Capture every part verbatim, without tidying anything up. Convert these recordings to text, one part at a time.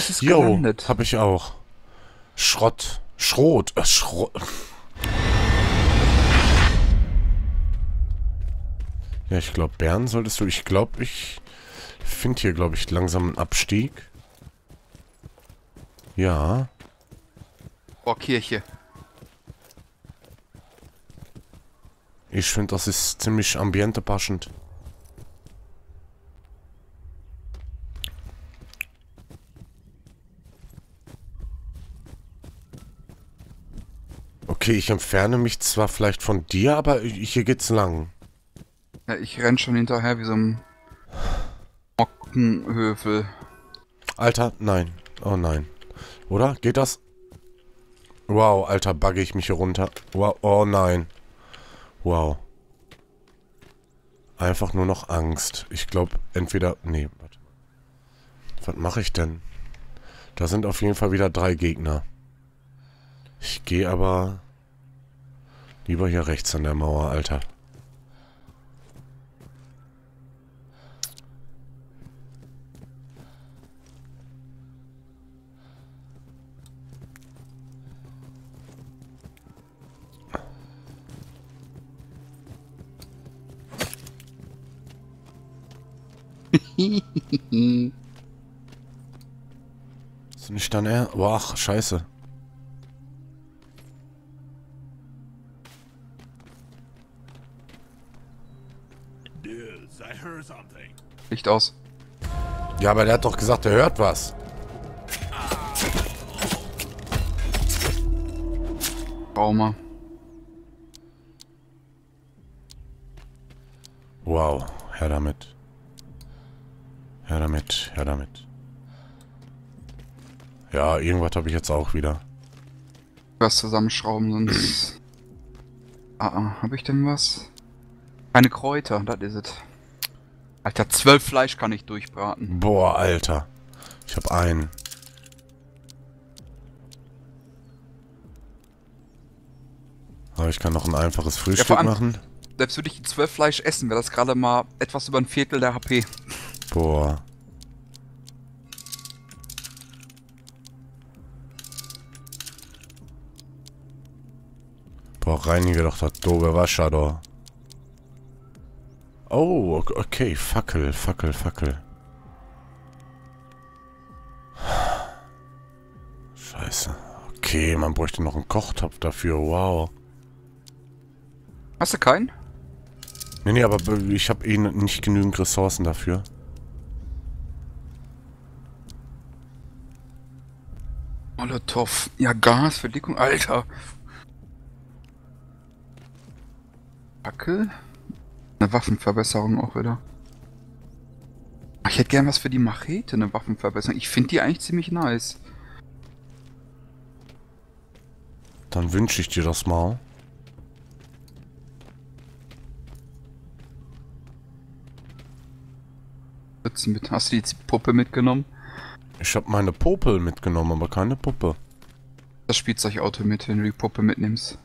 ist es Jo, gelandet? hab ich auch. Schrott. Schrot. Äh, Schrott. Ja, ich glaube, Bern solltest du... Ich glaube, ich finde hier, glaube ich, langsam einen Abstieg. Ja. Oh, Kirche. Ich finde, das ist ziemlich ambientepassend. Okay, ich entferne mich zwar vielleicht von dir, aber hier geht's lang. Ja, ich renn schon hinterher wie so ein Mockenhöfel. Alter, nein. Oh nein. Oder? Geht das? Wow, Alter, bugge ich mich hier runter. Wow, oh nein. Wow. Einfach nur noch Angst. Ich glaube, entweder... Nee, warte. Was mache ich denn? Da sind auf jeden Fall wieder drei Gegner. Ich gehe aber... lieber hier rechts an der Mauer, Alter. Ist nicht dann er? Boah, ach, scheiße. Licht aus. Ja, aber der hat doch gesagt, er hört was. Trauma. Wow, her damit. Her damit, her damit. Ja, irgendwas habe ich jetzt auch wieder. Was zusammenschrauben, sonst... ah, ah, hab ich denn was? Keine Kräuter, das ist es. Alter, zwölf Fleisch kann ich durchbraten. Boah, Alter. Ich habe einen. Aber ich kann noch ein einfaches Frühstück vor allem- machen. Selbst würde ich die zwölf Fleisch essen, wäre das gerade mal etwas über ein Viertel der H P. Boah. Boah, reinige doch das doofe Wasser da. Oh, ok- okay. Fackel, Fackel, Fackel. Scheiße. Okay, man bräuchte noch einen Kochtopf dafür. Wow. Hast du keinen? Nee, nee, aber ich habe eh nicht genügend Ressourcen dafür. Molotow. Ja, Gas, Verdickung, Alter. Fackel? Eine Waffenverbesserung auch wieder. Ach, ich hätte gern was für die Machete, eine Waffenverbesserung. Ich finde die eigentlich ziemlich nice. Dann wünsche ich dir das mal. Mit. Hast du die Puppe mitgenommen? Ich habe meine Popel mitgenommen, aber keine Puppe. Das Spielzeugauto mit, wenn du die Puppe mitnimmst.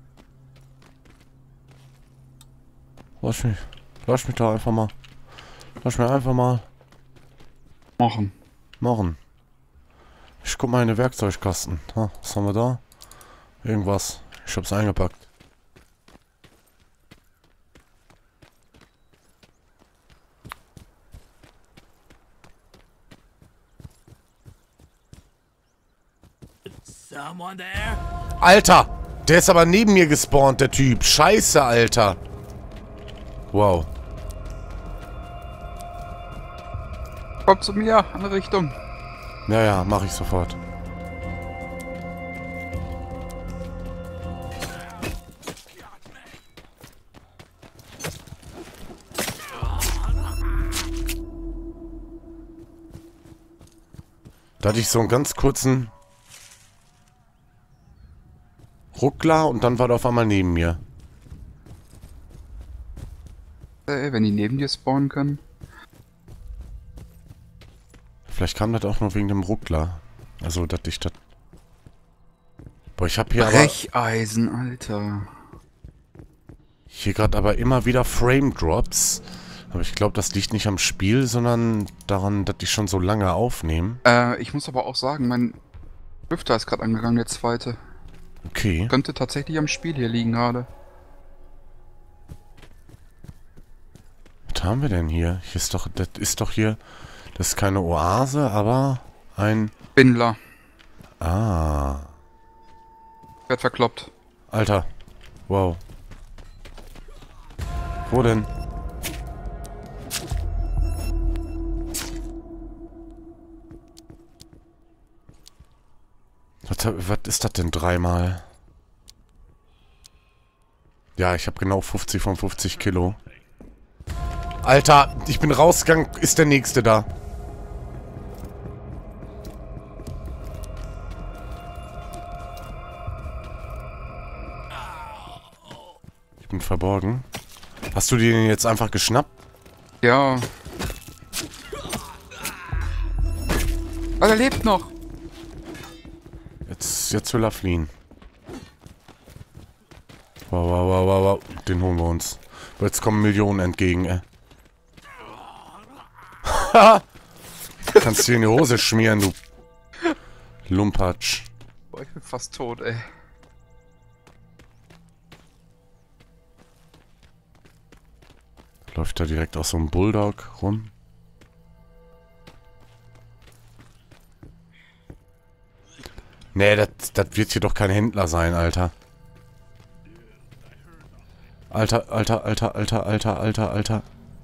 Lass mich, lass mich da einfach mal. Lass mich einfach mal Machen. machen. Ich guck mal in den Werkzeugkasten. Ha, was haben wir da? Irgendwas. Ich hab's eingepackt. Someone there? Alter! Der ist aber neben mir gespawnt, der Typ. Scheiße, Alter. Wow. Komm zu mir, andere Richtung. Ja, ja, mach ich sofort. Da hatte ich so einen ganz kurzen Ruckler und dann war der auf einmal neben mir. Äh, wenn die neben dir spawnen können. Vielleicht kam das auch nur wegen dem Ruckler. Also, dass ich das... Boah, ich habe hier aber... Brecheisen, Alter. Hier gerade aber immer wieder Frame Drops. Aber ich glaube, das liegt nicht am Spiel, sondern daran, dass die schon so lange aufnehmen. Äh, ich muss aber auch sagen, mein Lüfter ist gerade angegangen, der zweite. Okay. Könnte tatsächlich am Spiel hier liegen gerade. Was haben wir denn hier? Hier ist doch, das ist doch hier, das ist keine Oase, aber ein... Bindler. Ah. Wird verkloppt. Alter. Wow. Wo denn? Was, was ist das denn dreimal? Ja, ich habe genau fünfzig von fünfzig Kilo. Alter, ich bin rausgegangen. Ist der nächste da? Ich bin verborgen. Hast du den jetzt einfach geschnappt? Ja. Ah, der lebt noch. Jetzt, jetzt will er fliehen. Wow, wow, wow, wow, wow. Den holen wir uns. Jetzt kommen Millionen entgegen, ey. Haha! Kannst dir in die Hose schmieren, du Lumpatsch. Boah, ich bin fast tot, ey. Läuft da direkt aus so einem Bulldog rum. Nee, das wird hier doch kein Händler sein, Alter. Alter, Alter, Alter, Alter, Alter, Alter, Alter.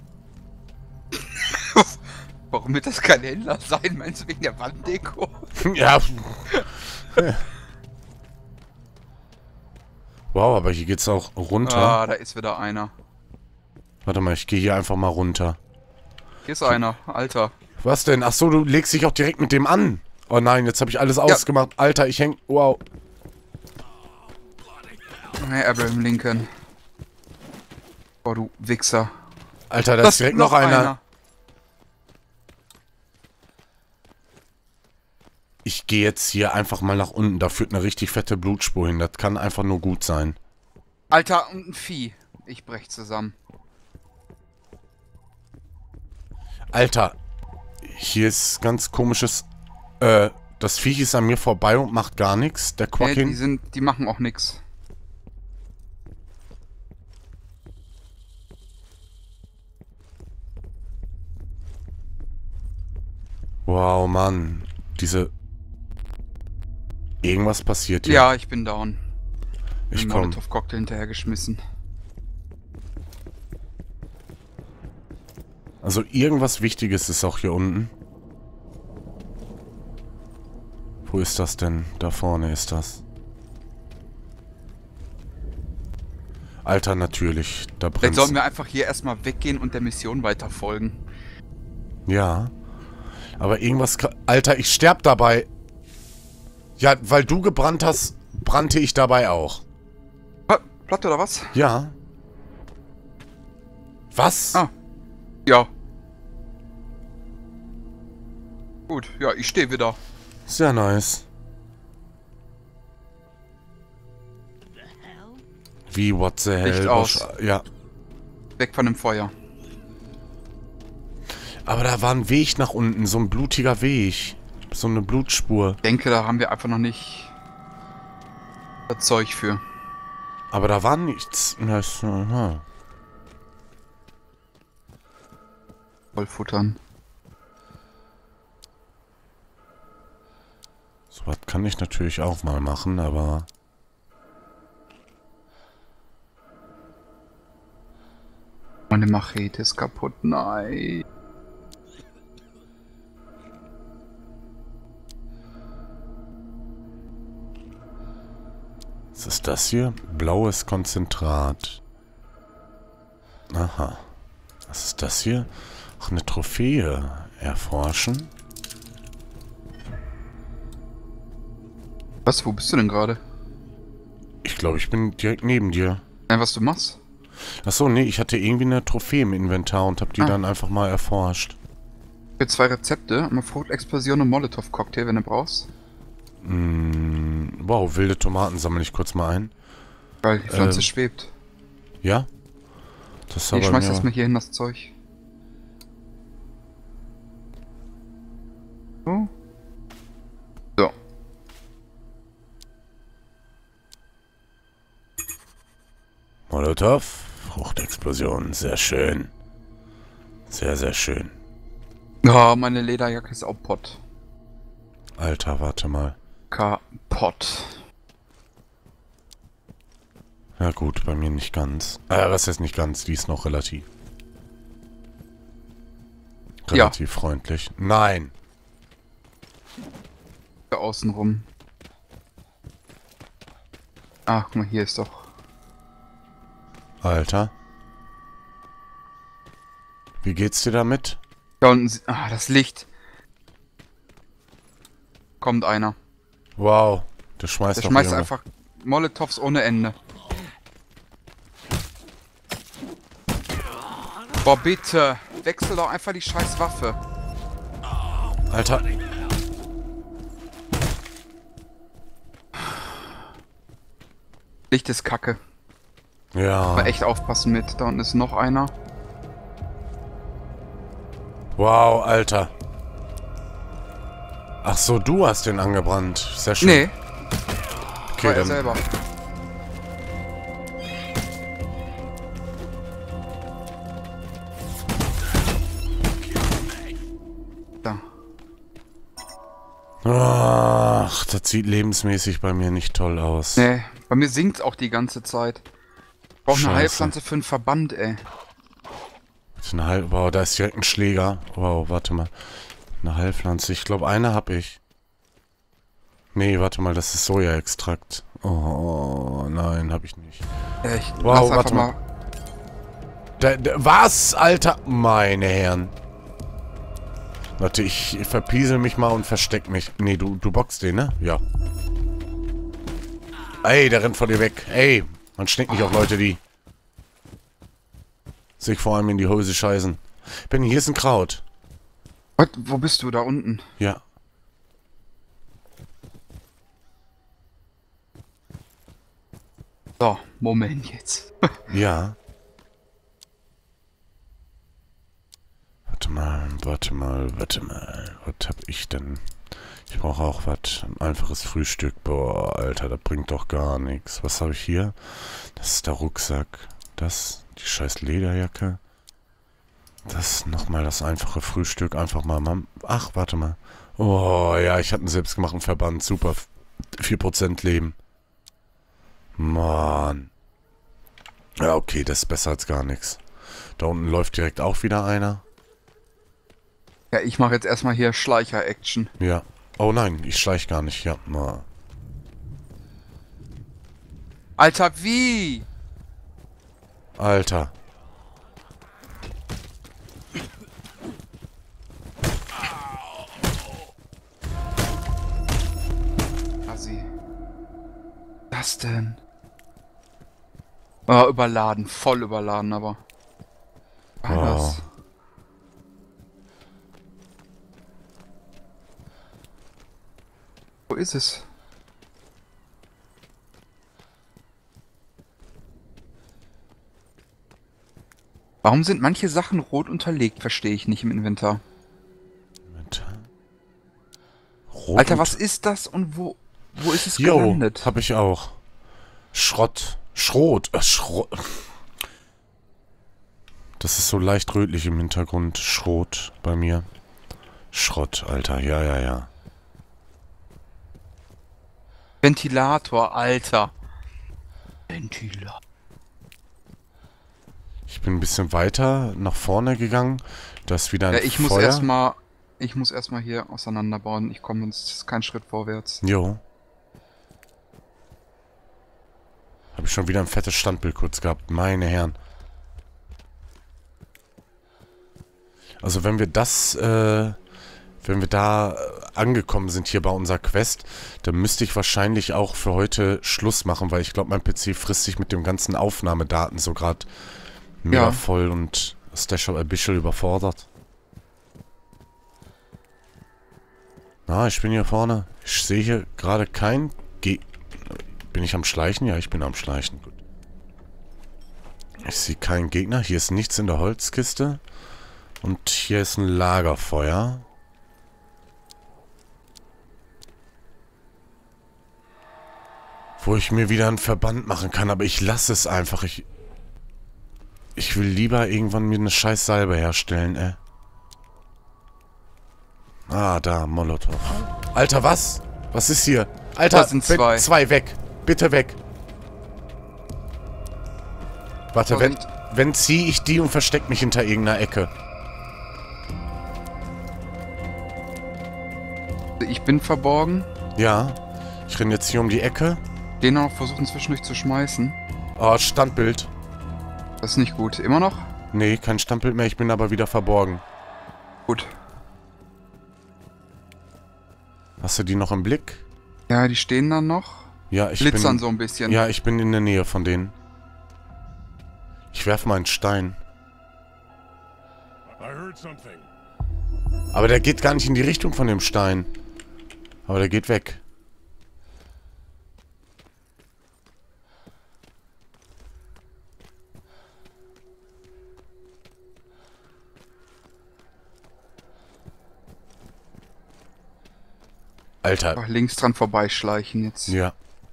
Warum wird das kein Händler sein? Meinst du wegen der Wanddeko? Ja. Wow, aber hier geht's auch runter. Ah, da ist wieder einer. Warte mal, ich gehe hier einfach mal runter. Hier ist einer, Alter. Was denn? Ach so, du legst dich auch direkt mit dem an. Oh nein, jetzt habe ich alles ausgemacht. Alter, ich häng... Wow. Hey, Abraham Lincoln. Boah, du Wichser. Alter, da ist direkt noch, noch einer. einer. Ich gehe jetzt hier einfach mal nach unten. Da führt eine richtig fette Blutspur hin. Das kann einfach nur gut sein. Alter, und ein Vieh. Ich brech zusammen. Alter, hier ist ganz komisches... Äh, das Viech ist an mir vorbei und macht gar nichts. Der Quackin... Nee, die sind... die machen auch nichts. Wow, Mann. Diese... Irgendwas passiert hier. Ja, ich bin down. Ich bin komm. Molotov-Cocktail hinterhergeschmissen. Also irgendwas Wichtiges ist auch hier unten. Wo ist das denn? Da vorne ist das. Alter, natürlich. Da brennt. Dann sollen wir einfach hier erstmal weggehen und der Mission weiter folgen. Ja. Aber irgendwas... Alter, ich sterb dabei. Ja, weil du gebrannt hast, brannte ich dabei auch. Platte oder was? Ja. Was? Ah. Ja. Gut, ja, ich stehe wieder. Sehr nice. Wie, what the hell? Licht aus. Ja. Weg von dem Feuer. Aber da war ein Weg nach unten, so ein blutiger Weg. So eine Blutspur. Ich denke, da haben wir einfach noch nicht das Zeug für. Aber da war nichts. Das, aha. Voll futtern. So was kann ich natürlich auch mal machen, aber... Meine Machete ist kaputt. Nein. Was ist das hier? Blaues Konzentrat. Aha. Was ist das hier? Ach, eine Trophäe. Erforschen. Was? Wo bist du denn gerade? Ich glaube, ich bin direkt neben dir. Nein, was du machst? Achso, nee, ich hatte irgendwie eine Trophäe im Inventar und habe die ah. dann einfach mal erforscht. Für zwei Rezepte. Einmal Fruchtexplosion und Molotov-Cocktail, wenn du brauchst. Mm, wow, wilde Tomaten sammle ich kurz mal ein. Weil die Pflanze ähm, schwebt. Ja? Das Ich schmeiß das mal hier hin, das Zeug. So. So. Molotow. Fruchtexplosion. Sehr schön. Sehr, sehr schön. Ja, meine Lederjacke ist auch Pott. Alter, warte mal. Kaputt. Ja gut, bei mir nicht ganz. Äh, was heißt nicht ganz? Die ist noch relativ. Relativ ja. freundlich. Nein! Außenrum. Ach, guck mal, hier ist doch... Alter. Wie geht's dir damit? Da unten... Ah, das Licht. Kommt einer. Wow. Der schmeißt, Der schmeißt einfach Molotows ohne Ende. Boah, bitte. Wechsel doch einfach die scheiß Waffe. Alter. Licht ist kacke. Ja. Aber echt aufpassen mit. Da unten ist noch einer. Wow, Alter. Ach so, du hast den angebrannt. Sehr schön. Nee. Okay, war dann... er selber. Da. Ach, das sieht lebensmäßig bei mir nicht toll aus. Nee, bei mir sinkt's auch die ganze Zeit. Ich brauch eine Scheiße. Heilpflanze für einen Verband, ey. Eine Heil wow, da ist direkt ein Schläger. Wow, warte mal. Eine Heilpflanze. Ich glaube, eine habe ich. Nee, warte mal, das ist Sojaextrakt. Oh, nein, habe ich nicht. Ja, ich wow, lass warte mal. mal. Da, da, was, Alter? Meine Herren. Warte, ich verpiesel mich mal und versteck mich. Nee, du, du boxst den, ne? Ja. Ey, der rennt vor dir weg. Ey, man schneckt nicht auf Leute, die sich vor allem in die Hose scheißen. Benny, hier ist ein Kraut. Was? Wo bist du? Da unten? Ja. So, Moment jetzt. Ja. Warte mal, warte mal, warte mal. Was hab ich denn? Ich brauche auch was. Ein einfaches Frühstück. Boah, Alter, das bringt doch gar nichts. Was habe ich hier? Das ist der Rucksack. Das, die scheiß Lederjacke. Das nochmal das einfache Frühstück. Einfach mal, Mam. Ach, warte mal. Oh, ja, ich hatte einen selbstgemachten Verband. Super. vier Prozent Leben. Mann. Ja, okay, das ist besser als gar nichts. Da unten läuft direkt auch wieder einer. Ja, ich mache jetzt erstmal hier Schleicher-Action. Ja. Oh nein, ich schleich gar nicht. Ja, na. Alter, wie? Alter. Assi. Was denn? Oh, überladen, voll überladen, aber. Was war Oh. das? Wo ist es? Warum sind manche Sachen rot unterlegt? Verstehe ich nicht im Inventar. Inventar. Rot Alter, und- was ist das und wo wo ist es Jo, gelandet? hab ich auch. Schrott. Schrot. Äh, Schrott. Das ist so leicht rötlich im Hintergrund. Schrot bei mir. Schrott, Alter. Ja, ja, ja. Ventilator, Alter. Ventilator. Ich bin ein bisschen weiter nach vorne gegangen. Da ist wieder ein Ja, ich muss Feuer. erstmal ich muss erstmal hier auseinanderbauen. Ich komme sonst keinen Schritt vorwärts. Jo. Habe ich schon wieder ein fettes Standbild kurz gehabt. Meine Herren. Also wenn wir das, äh, wenn wir da äh, angekommen sind hier bei unserer Quest, dann müsste ich wahrscheinlich auch für heute Schluss machen, weil ich glaube, mein P C frisst sich mit dem ganzen Aufnahmedaten so gerade mega Ja. voll und ist der schon ein bisschen überfordert. Na, ich bin hier vorne. Ich sehe hier gerade kein Ge... Bin ich am Schleichen? Ja, ich bin am Schleichen. Gut. Ich sehe keinen Gegner. Hier ist nichts in der Holzkiste. Und hier ist ein Lagerfeuer. Wo ich mir wieder einen Verband machen kann, aber ich lasse es einfach. Ich, ich will lieber irgendwann mir eine scheiß Salbe herstellen, ey. Ah, da, Molotow. Alter, was? Was ist hier? Alter, Da sind zwei. zwei weg. Bitte weg. Warte, wenn, wenn ziehe ich die und versteck mich hinter irgendeiner Ecke. Ich bin verborgen. Ja. Ich renne jetzt hier um die Ecke. Den noch versuchen zwischendurch zu schmeißen. Oh, Standbild. Das ist nicht gut. Immer noch? Nee, kein Standbild mehr. Ich bin aber wieder verborgen. Gut. Hast du die noch im Blick? Ja, die stehen dann noch. Ja, ich Glitzern bin... so ein bisschen. Ja, ich bin in der Nähe von denen. Ich werfe mal einen Stein. Aber der geht gar nicht in die Richtung von dem Stein. Aber der geht weg. Alter. Einfach links dran vorbeischleichen jetzt. Ja.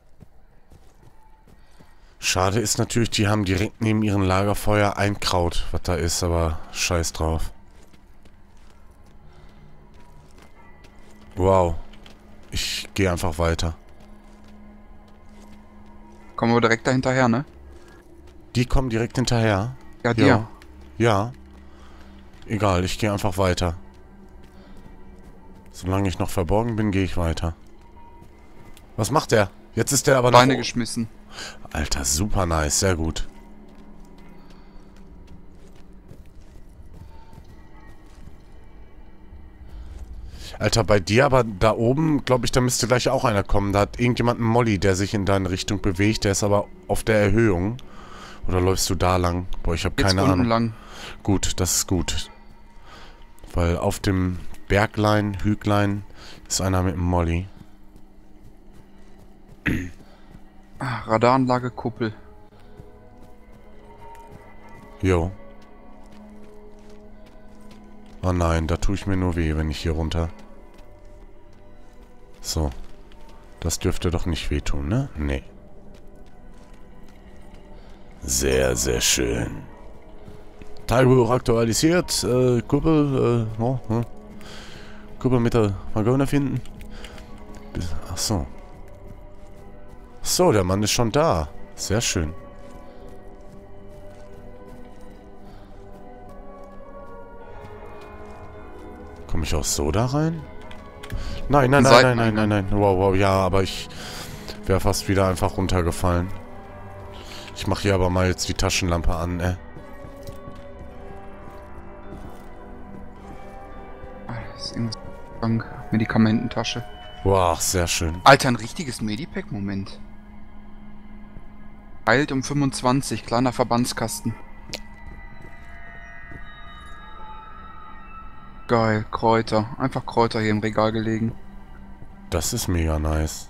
Schade ist natürlich, die haben direkt neben ihrem Lagerfeuer ein Kraut, was da ist, aber scheiß drauf. Wow. Ich gehe einfach weiter. Kommen wir direkt dahinterher, ne? Die kommen direkt hinterher? Ja, dir. Ja. Ja. Egal, ich gehe einfach weiter. Solange ich noch verborgen bin, gehe ich weiter. Was macht der? Jetzt ist der aber noch... Beine geschmissen. Alter, super nice, sehr gut. Alter, bei dir aber da oben, glaube ich, da müsste gleich auch einer kommen. Da hat irgendjemand einen Molly, der sich in deine Richtung bewegt. Der ist aber auf der Erhöhung. Oder läufst du da lang? Boah, ich habe keine unten Ahnung. lang. Gut, das ist gut. Weil auf dem Berglein, Hüglein, ist einer mit einem Molly. Ah, Radaranlage, Kuppel. Jo. Oh nein, da tue ich mir nur weh, wenn ich hier runter... So. Das dürfte doch nicht wehtun, ne? Nee. Sehr, sehr schön. Tagebuch aktualisiert. Äh, Kuppel, äh, oh, hm. Kuppel mit der Wagone finden. Ach so. Ach so, der Mann ist schon da. Sehr schön. Komme ich auch so da rein? Nein, nein, nein, nein, nein, nein, nein. Wow, wow, ja, aber ich wäre fast wieder einfach runtergefallen. Ich mache hier aber mal jetzt die Taschenlampe an, ey. Das ist irgendwas. Bank. Medikamententasche. Wow, sehr schön. Alter, ein richtiges Medipack-Moment. Heilt um fünfundzwanzig, kleiner Verbandskasten. Geil, Kräuter. Einfach Kräuter hier im Regal gelegen. Das ist mega nice.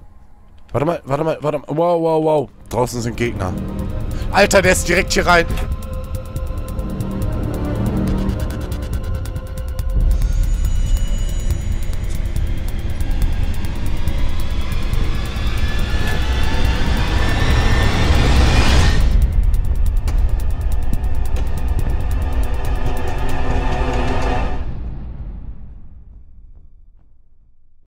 Warte mal, warte mal, warte mal. Wow, wow, wow. Draußen sind Gegner. Alter, der ist direkt hier rein.